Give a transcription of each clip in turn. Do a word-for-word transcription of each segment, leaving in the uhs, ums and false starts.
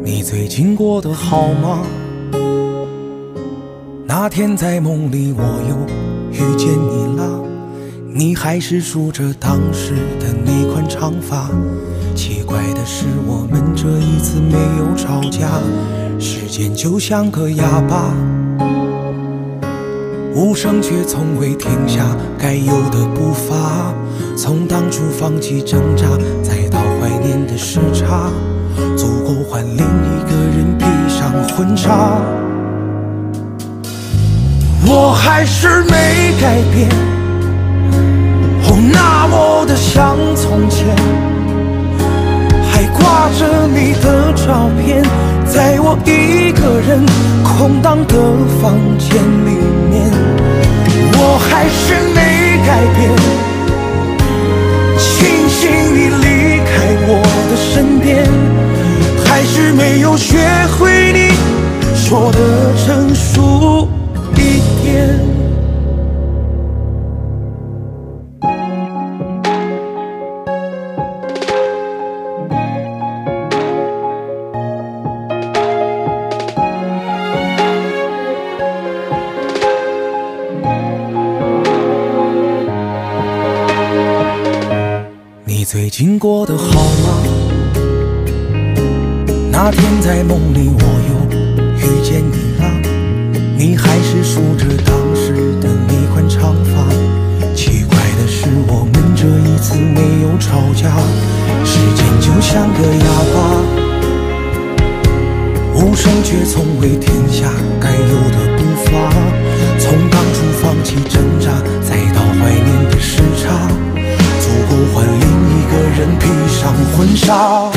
你最近过得好吗？那天在梦里我又遇见你了，你还是梳着当时的那款长发。奇怪的是我们这一次没有吵架，时间就像个哑巴，无声却从未停下该有的步伐。从当初放弃挣扎，再到怀念的时差，足够换另一个人披上婚纱。我还是没改变，哦，那么的像从前，还挂着你的照片，在我一个人空荡的房间里面。我还是没改变，庆幸你离开我的身边，还是没有学会你说的成熟一点。你最近过得好吗？那天在梦里我又遇见你了，你还是梳着当时的那款长发。奇怪的是我们这一次没有吵架，时间就像个哑巴，无声却从未停下该有的步伐。从当初放弃挣扎，再到怀念的时差，足够换另一个人披上婚纱。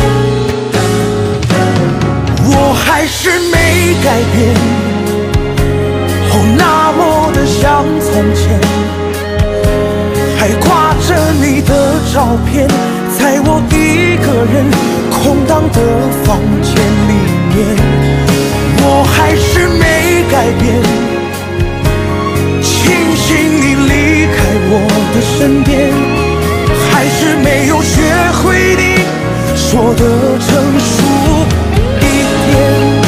我还是没改变，哦，那么的像从前，还挂着你的照片，在我一个人空荡的房间里面。我还是没改变，庆幸你离开我的身边，还是没有学会你说的成熟一点。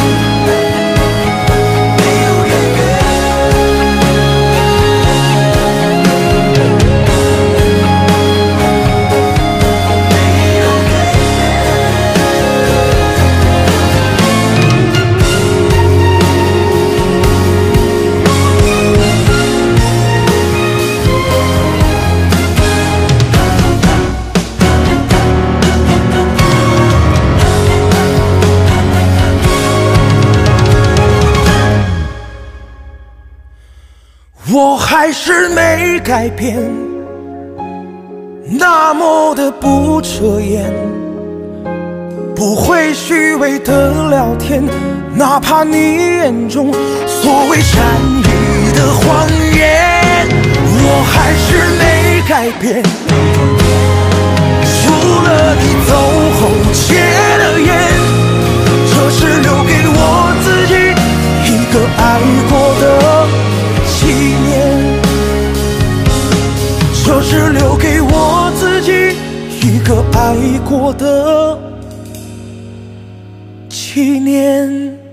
我还是没改变，那么的不遮掩，不会虚伪的聊天，哪怕你眼中所谓善意的谎言。我还是没改变，除了你走后戒的烟，这是留给我自己一个爱过的纪念，这是留给我自己一个爱过的纪念。